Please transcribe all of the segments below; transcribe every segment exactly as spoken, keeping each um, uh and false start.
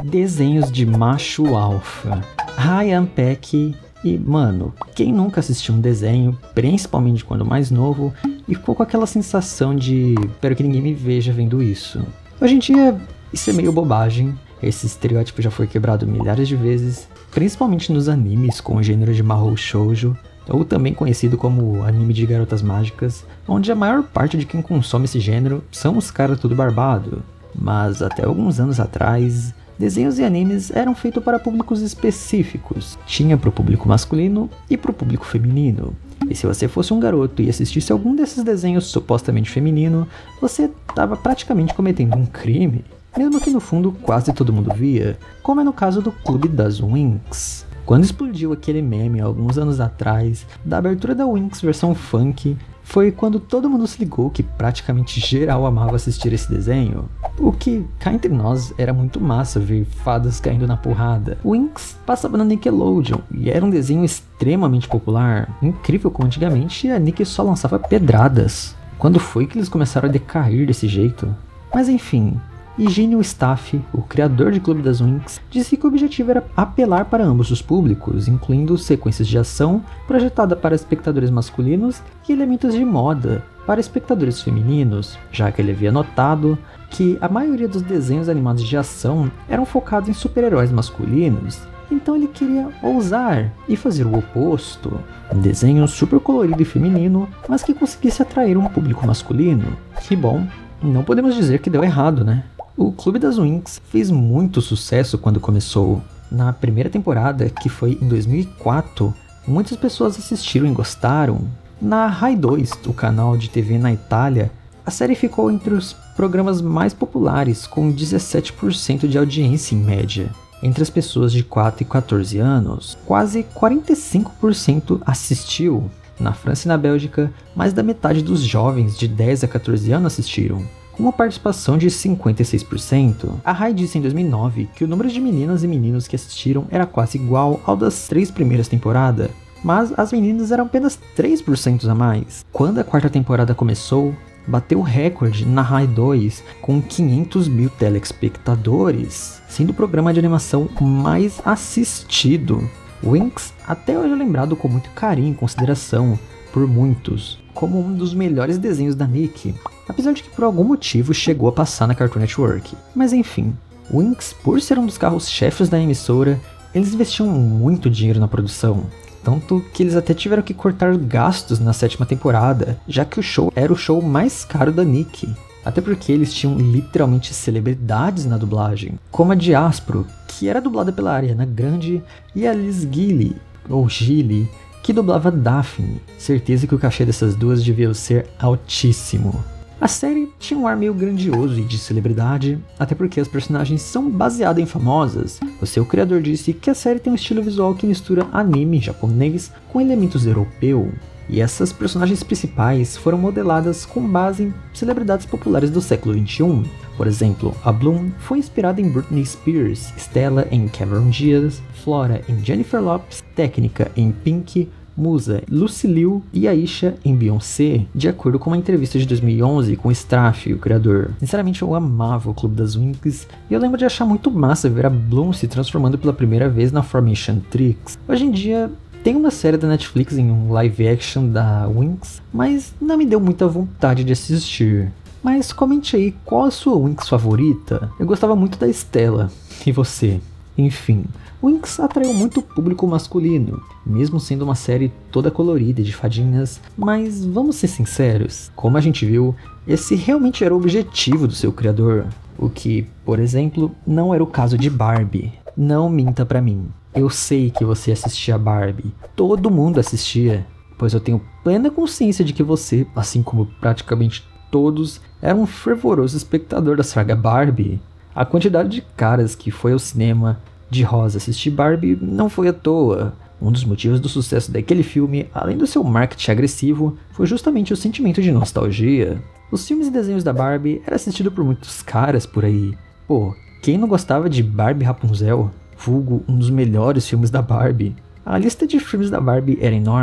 Desenhos de macho alfa. Ryan Peck. E, mano, quem nunca assistiu um desenho, principalmente quando mais novo, e ficou com aquela sensação de espero que ninguém me veja vendo isso. Hoje em dia, isso é meio bobagem. Esse estereótipo já foi quebrado milhares de vezes, principalmente nos animes com o gênero de Mahou Shoujo, ou também conhecido como anime de garotas mágicas, onde a maior parte de quem consome esse gênero são os caras tudo barbado. Mas até alguns anos atrás, desenhos e animes eram feitos para públicos específicos. Tinha para o público masculino e para o público feminino. E se você fosse um garoto e assistisse algum desses desenhos supostamente feminino, você estava praticamente cometendo um crime. Mesmo que no fundo quase todo mundo via, como é no caso do Clube das Winx. Quando explodiu aquele meme alguns anos atrás, da abertura da Winx versão funk, foi quando todo mundo se ligou que praticamente geral amava assistir esse desenho. O que, cá entre nós, era muito massa ver fadas caindo na porrada. Winx passava na Nickelodeon e era um desenho extremamente popular. Incrível como antigamente a Nick só lançava pedradas. Quando foi que eles começaram a decair desse jeito? Mas enfim... Higino Staff, o criador de Clube das Winx, disse que o objetivo era apelar para ambos os públicos, incluindo sequências de ação projetada para espectadores masculinos e elementos de moda para espectadores femininos, já que ele havia notado que a maioria dos desenhos animados de ação eram focados em super-heróis masculinos. Então ele queria ousar e fazer o oposto, um desenho super colorido e feminino, mas que conseguisse atrair um público masculino. Que bom, não podemos dizer que deu errado, né? O Clube das Winx fez muito sucesso quando começou. Na primeira temporada, que foi em dois mil e quatro, muitas pessoas assistiram e gostaram. Na Rai dois, o canal de T V na Itália, a série ficou entre os programas mais populares, com dezessete por cento de audiência em média. Entre as pessoas de quatro e quatorze anos, quase quarenta e cinco por cento assistiu. Na França e na Bélgica, mais da metade dos jovens de dez a quatorze anos assistiram, com uma participação de cinquenta e seis por cento. A Rai disse em dois mil e nove que o número de meninas e meninos que assistiram era quase igual ao das três primeiras temporadas, mas as meninas eram apenas três por cento a mais. Quando a quarta temporada começou, bateu o recorde na Rai dois com quinhentos mil telespectadores, sendo o programa de animação mais assistido. Winx até hoje é lembrado com muito carinho e consideração por muitos como um dos melhores desenhos da Nick, apesar de que por algum motivo chegou a passar na Cartoon Network. Mas enfim, Winx, por ser um dos carros-chefes da emissora, eles investiam muito dinheiro na produção, tanto que eles até tiveram que cortar gastos na sétima temporada, já que o show era o show mais caro da Nick. Até porque eles tinham literalmente celebridades na dublagem, como a de Aspro, que era dublada pela Ariana Grande, e a Liz Gilly, ou Gilly, que dublava Daphne. Certeza que o cachê dessas duas devia ser altíssimo. A série tinha um ar meio grandioso e de celebridade, até porque as personagens são baseadas em famosas. O seu criador disse que a série tem um estilo visual que mistura anime japonês com elementos europeu. E essas personagens principais foram modeladas com base em celebridades populares do século vinte e um. Por exemplo, a Bloom foi inspirada em Britney Spears, Stella em Cameron Diaz, Flora em Jennifer Lopez, Técnica em Pink, Musa, Lucy Liu e Aisha em Beyoncé, de acordo com uma entrevista de dois mil e onze com Straff, o criador. Sinceramente, eu amava o Clube das Winx e eu lembro de achar muito massa ver a Bloom se transformando pela primeira vez na Formation Trix. Hoje em dia, tem uma série da Netflix em um live action da Winx, mas não me deu muita vontade de assistir. Mas comente aí qual a sua Winx favorita. Eu gostava muito da Stella. E você? Enfim, Winx atraiu muito público masculino, mesmo sendo uma série toda colorida de fadinhas, mas vamos ser sinceros, como a gente viu, esse realmente era o objetivo do seu criador, o que, por exemplo, não era o caso de Barbie. Não minta pra mim, eu sei que você assistia Barbie, todo mundo assistia, pois eu tenho plena consciência de que você, assim como praticamente todos, era um fervoroso espectador da saga Barbie. A quantidade de caras que foi ao cinema de rosa assistir Barbie não foi à toa. Um dos motivos do sucesso daquele filme, além do seu marketing agressivo, foi justamente o sentimento de nostalgia. Os filmes e desenhos da Barbie eram assistidos por muitos caras por aí. Pô, quem não gostava de Barbie Rapunzel? Vulgo um dos melhores filmes da Barbie. A lista de filmes da Barbie era enorme,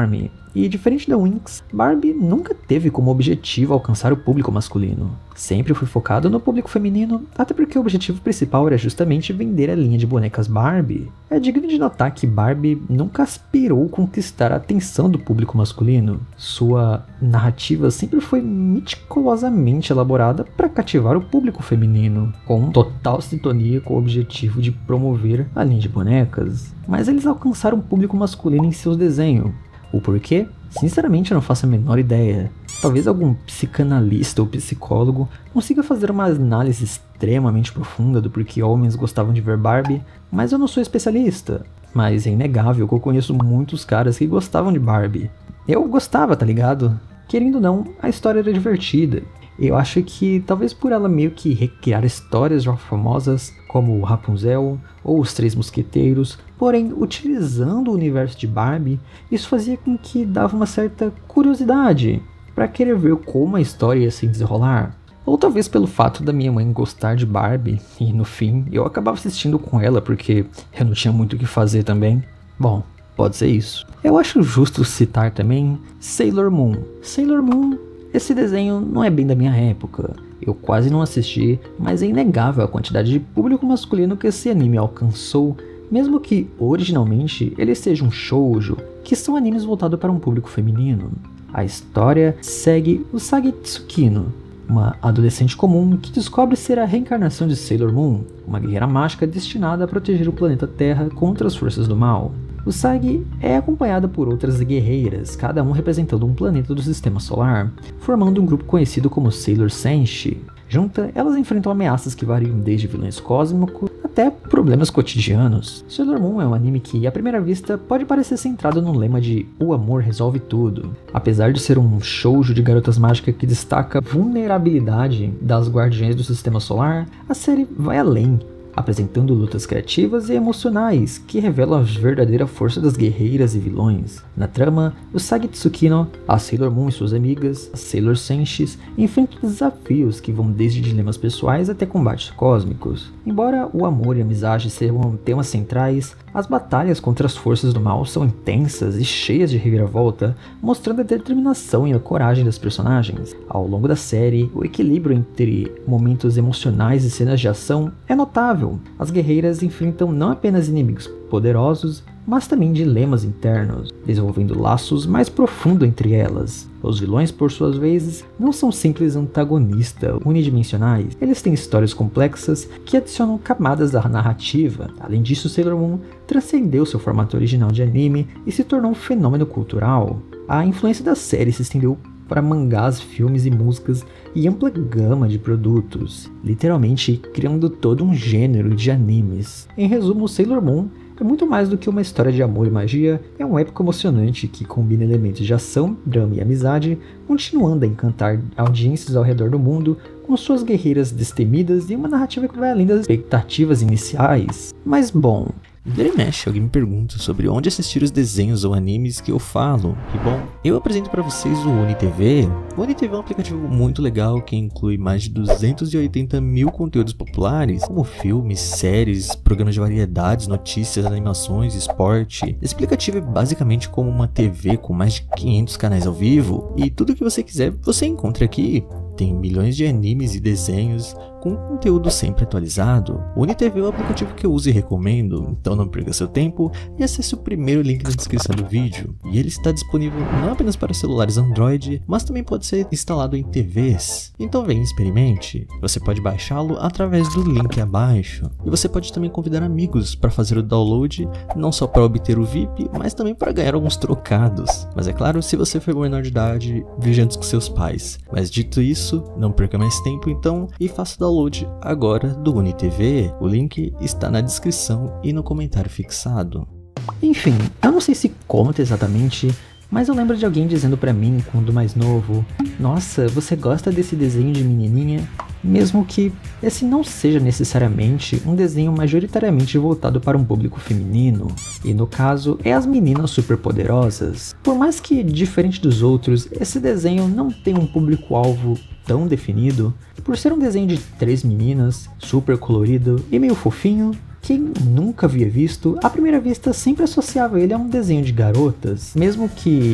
E diferente da Winx, Barbie nunca teve como objetivo alcançar o público masculino. Sempre foi focado no público feminino, até porque o objetivo principal era justamente vender a linha de bonecas Barbie. É digno de notar que Barbie nunca aspirou conquistar a atenção do público masculino. Sua narrativa sempre foi meticulosamente elaborada para cativar o público feminino, com total sintonia com o objetivo de promover a linha de bonecas. Mas eles alcançaram o público masculino em seus desenhos. O porquê? Sinceramente eu não faço a menor ideia. Talvez algum psicanalista ou psicólogo consiga fazer uma análise extremamente profunda do porquê homens gostavam de ver Barbie, mas eu não sou especialista. Mas é inegável que eu conheço muitos caras que gostavam de Barbie. Eu gostava, tá ligado? Querendo ou não, a história era divertida. Eu acho que talvez por ela meio que recriar histórias já famosas como Rapunzel ou Os Três Mosqueteiros, porém utilizando o universo de Barbie, isso fazia com que dava uma certa curiosidade para querer ver como a história ia se desenrolar. Ou talvez pelo fato da minha mãe gostar de Barbie e no fim eu acabava assistindo com ela porque eu não tinha muito o que fazer também. Bom, pode ser isso. Eu acho justo citar também Sailor Moon. Sailor Moon, esse desenho não é bem da minha época, eu quase não assisti, mas é inegável a quantidade de público masculino que esse anime alcançou, mesmo que originalmente ele seja um shoujo, que são animes voltados para um público feminino. A história segue o Usagi Tsukino, uma adolescente comum que descobre ser a reencarnação de Sailor Moon, uma guerreira mágica destinada a proteger o planeta Terra contra as forças do mal. Usagi é acompanhada por outras guerreiras, cada um representando um planeta do sistema solar, formando um grupo conhecido como Sailor Senshi. Juntas, elas enfrentam ameaças que variam desde vilões cósmicos até problemas cotidianos. Sailor Moon é um anime que, à primeira vista, pode parecer centrado no lema de "o amor resolve tudo". Apesar de ser um shoujo de garotas mágicas que destaca a vulnerabilidade das guardiãs do sistema solar, a série vai além, apresentando lutas criativas e emocionais que revelam a verdadeira força das guerreiras e vilões. Na trama, Usagi Tsukino, a Sailor Moon e suas amigas, as Sailor Senshis, enfrentam desafios que vão desde dilemas pessoais até combates cósmicos. Embora o amor e a amizade sejam temas centrais, as batalhas contra as forças do mal são intensas e cheias de reviravolta, mostrando a determinação e a coragem das personagens. Ao longo da série, o equilíbrio entre momentos emocionais e cenas de ação é notável. As guerreiras enfrentam não apenas inimigos poderosos, mas também dilemas internos, desenvolvendo laços mais profundos entre elas. Os vilões, por suas vezes, não são simples antagonistas unidimensionais, eles têm histórias complexas que adicionam camadas à narrativa. Além disso, Sailor Moon transcendeu seu formato original de anime e se tornou um fenômeno cultural. A influência da série se estendeu para mangás, filmes e músicas e ampla gama de produtos, literalmente criando todo um gênero de animes. Em resumo, Sailor Moon é muito mais do que uma história de amor e magia, é um épico emocionante que combina elementos de ação, drama e amizade, continuando a encantar audiências ao redor do mundo com suas guerreiras destemidas e uma narrativa que vai além das expectativas iniciais. Mas bom, vira e mexe, alguém me pergunta sobre onde assistir os desenhos ou animes que eu falo. E bom, eu apresento para vocês o UniTV. O UniTV é um aplicativo muito legal que inclui mais de duzentos e oitenta mil conteúdos populares, como filmes, séries, programas de variedades, notícias, animações, esporte. Esse aplicativo é basicamente como uma T V com mais de quinhentos canais ao vivo, e tudo que você quiser você encontra aqui. Tem milhões de animes e desenhos com conteúdo sempre atualizado. O UniTV é o aplicativo que eu uso e recomendo, então não perca seu tempo e acesse o primeiro link na descrição do vídeo. E ele está disponível não apenas para celulares Android, mas também pode ser instalado em T Vs. Então vem, experimente. Você pode baixá-lo através do link abaixo. E você pode também convidar amigos para fazer o download, não só para obter o V I P, mas também para ganhar alguns trocados. Mas é claro, se você for menor de idade, veja antes com seus pais. Mas dito isso, não perca mais tempo então e faça o download agora do UniTV. O link está na descrição e no comentário fixado. Enfim, eu não sei se conta exatamente, mas eu lembro de alguém dizendo pra mim quando mais novo: nossa, você gosta desse desenho de menininha? Mesmo que esse não seja necessariamente um desenho majoritariamente voltado para um público feminino, e no caso é as meninas superpoderosas. Por mais que diferente dos outros, esse desenho não tem um público-alvo tão definido, por ser um desenho de três meninas, super colorido e meio fofinho. Quem nunca havia visto, à primeira vista sempre associava ele a um desenho de garotas, mesmo que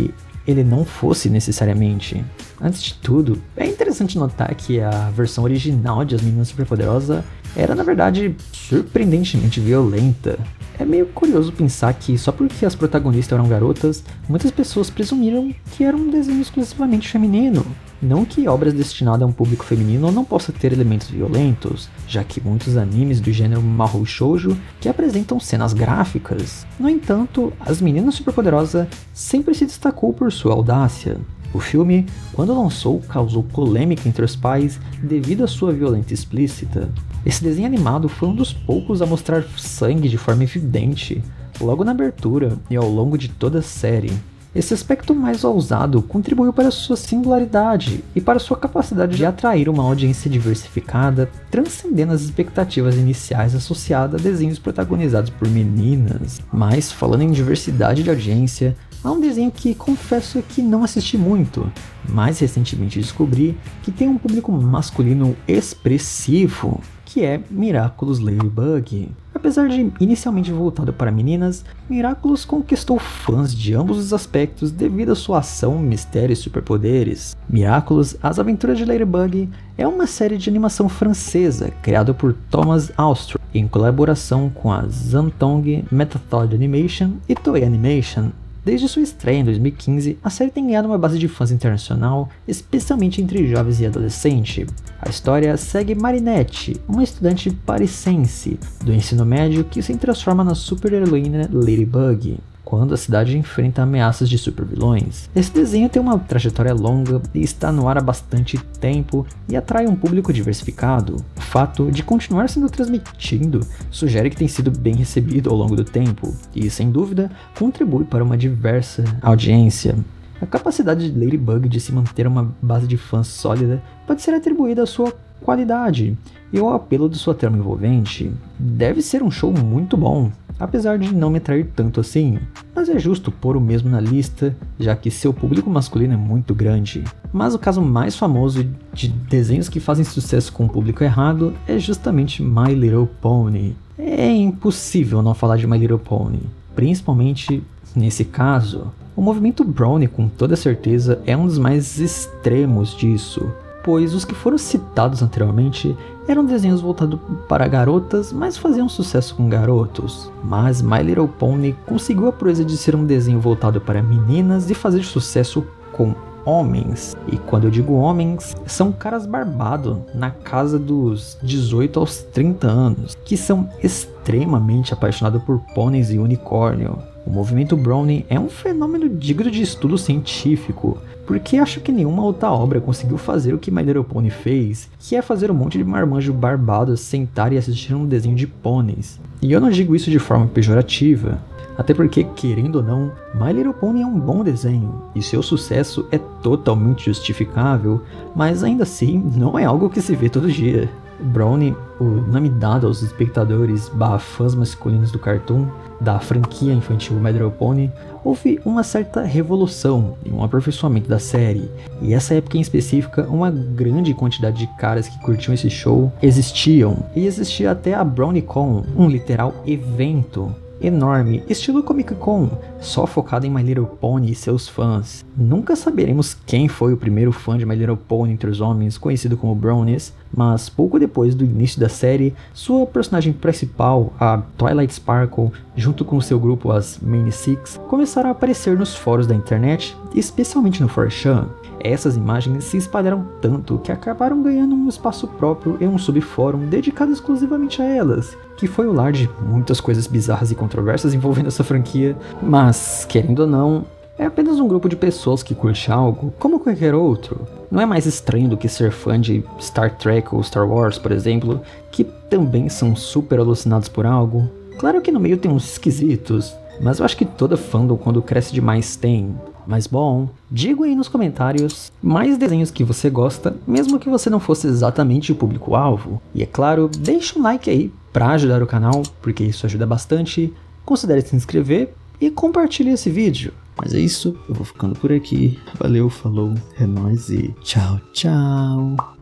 ele não fosse necessariamente. Antes de tudo, é interessante notar que a versão original de As Meninas Superpoderosas era na verdade surpreendentemente violenta. É meio curioso pensar que só porque as protagonistas eram garotas, muitas pessoas presumiram que era um desenho exclusivamente feminino. Não que obras destinadas a um público feminino não possam ter elementos violentos, já que muitos animes do gênero Mahou Shoujo que apresentam cenas gráficas. No entanto, As Meninas Superpoderosas sempre se destacou por sua audácia. O filme, quando lançou, causou polêmica entre os pais devido à sua violência explícita. Esse desenho animado foi um dos poucos a mostrar sangue de forma evidente, logo na abertura e ao longo de toda a série. Esse aspecto mais ousado contribuiu para sua singularidade e para sua capacidade de atrair uma audiência diversificada, transcendendo as expectativas iniciais associadas a desenhos protagonizados por meninas. Mas, falando em diversidade de audiência, há um desenho que confesso que não assisti muito, mas recentemente descobri que tem um público masculino expressivo, que é Miraculous Ladybug. Apesar de inicialmente voltado para meninas, Miraculous conquistou fãs de ambos os aspectos devido à sua ação, mistério e superpoderes. Miraculous, As Aventuras de Ladybug é uma série de animação francesa criada por Thomas Austro em colaboração com a Zantong Method Animation e Toei Animation. Desde sua estreia em dois mil e quinze, a série tem ganhado uma base de fãs internacional, especialmente entre jovens e adolescentes. A história segue Marinette, uma estudante parisense do ensino médio que se transforma na super-heroína Ladybug, quando a cidade enfrenta ameaças de supervilões. Esse desenho tem uma trajetória longa e está no ar há bastante tempo e atrai um público diversificado. O fato de continuar sendo transmitido sugere que tem sido bem recebido ao longo do tempo e, sem dúvida, contribui para uma diversa audiência. A capacidade de Ladybug de se manter uma base de fãs sólida pode ser atribuída à sua qualidade e ao apelo de sua trama envolvente. Deve ser um show muito bom, apesar de não me atrair tanto assim, mas é justo pôr o mesmo na lista, já que seu público masculino é muito grande. Mas o caso mais famoso de desenhos que fazem sucesso com o público errado é justamente My Little Pony. É impossível não falar de My Little Pony, principalmente nesse caso. O movimento Brownie, com toda certeza, é um dos mais extremos disso, pois os que foram citados anteriormente eram desenhos voltados para garotas, mas faziam sucesso com garotos. Mas My Little Pony conseguiu a proeza de ser um desenho voltado para meninas e fazer sucesso com homens. E quando eu digo homens, são caras barbados na casa dos dezoito aos trinta anos, que são extremamente apaixonados por pôneis e unicórnio. O movimento Brownie é um fenômeno digno de estudo científico, porque acho que nenhuma outra obra conseguiu fazer o que My Little Pony fez, que é fazer um monte de marmanjo barbado sentar e assistir um desenho de pôneis. E eu não digo isso de forma pejorativa, até porque, querendo ou não, My Little Pony é um bom desenho, e seu sucesso é totalmente justificável, mas ainda assim não é algo que se vê todo dia. Brownie, o nome dado aos espectadores barra fãs masculinos do cartoon da franquia infantil My Little Pony, houve uma certa revolução e um aperfeiçoamento da série, e essa época em específica, uma grande quantidade de caras que curtiam esse show existiam, e existia até a BrownieCon, um literal evento enorme, estilo Comic Con, só focado em My Little Pony e seus fãs. Nunca saberemos quem foi o primeiro fã de My Little Pony entre os homens, conhecido como Brownies, mas pouco depois do início da série, sua personagem principal, a Twilight Sparkle, junto com seu grupo, as Main Six, começaram a aparecer nos fóruns da internet, especialmente no four chan. Essas imagens se espalharam tanto que acabaram ganhando um espaço próprio em um subfórum dedicado exclusivamente a elas, que foi o lar de muitas coisas bizarras e controversas envolvendo essa franquia, mas, querendo ou não, é apenas um grupo de pessoas que curte algo, como qualquer outro. Não é mais estranho do que ser fã de Star Trek ou Star Wars, por exemplo, que também são super alucinados por algo. Claro que no meio tem uns esquisitos, mas eu acho que toda fandom quando cresce demais tem. Mas bom, diga aí nos comentários mais desenhos que você gosta, mesmo que você não fosse exatamente o público-alvo. E é claro, deixa um like aí para ajudar o canal, porque isso ajuda bastante. Considere se inscrever e compartilhe esse vídeo. Mas é isso, eu vou ficando por aqui. Valeu, falou, é nóis e tchau, tchau.